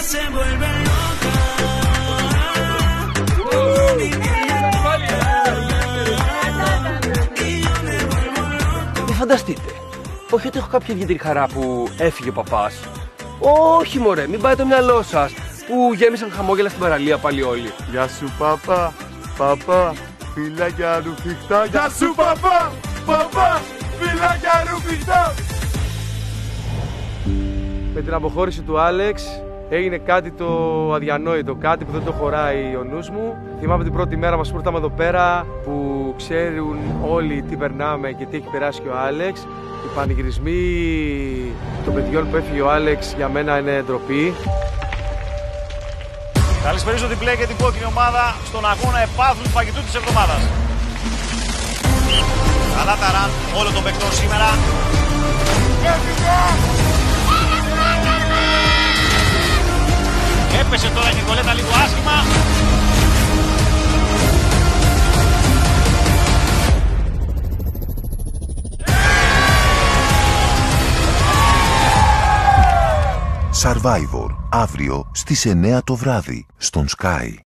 Φανταστείτε, όχι ότι έχω κάποια ιδιαίτερη χαρά που έφυγε ο παπάς. Όχι μωρέ, μην πάει το μυαλό σας, που γέμισαν χαμόγελα στην παραλία πάλι όλοι. Γεια σου παπά, παπά, φυλάκια ρουφιχτά. Γεια σου παπά, παπά, φυλάκια ρουφιχτά. Με την αποχώρηση του Άλεξ έγινε κάτι το αδιανόητο, κάτι που δεν το χωράει ο νους μου. Θυμάμαι την πρώτη μέρα μας που ήρθαμε εδώ πέρα, που ξέρουν όλοι τι περνάμε και τι έχει περάσει και ο Άλεξ. Οι πανηγυρισμοί των παιδιών που έφυγε ο Άλεξ για μένα είναι ντροπή. Καλησπέριζω την μπλε και την κόκκινη ομάδα στον αγώνα επάθλου φαγητού της εβδομάδας. Καλά τα ραν όλων των παικτών σήμερα. Έπεσε τώρα η Νικολέτα λίγο άσχημα. Survivor, αύριο στις 9 το βράδυ, στον Sky.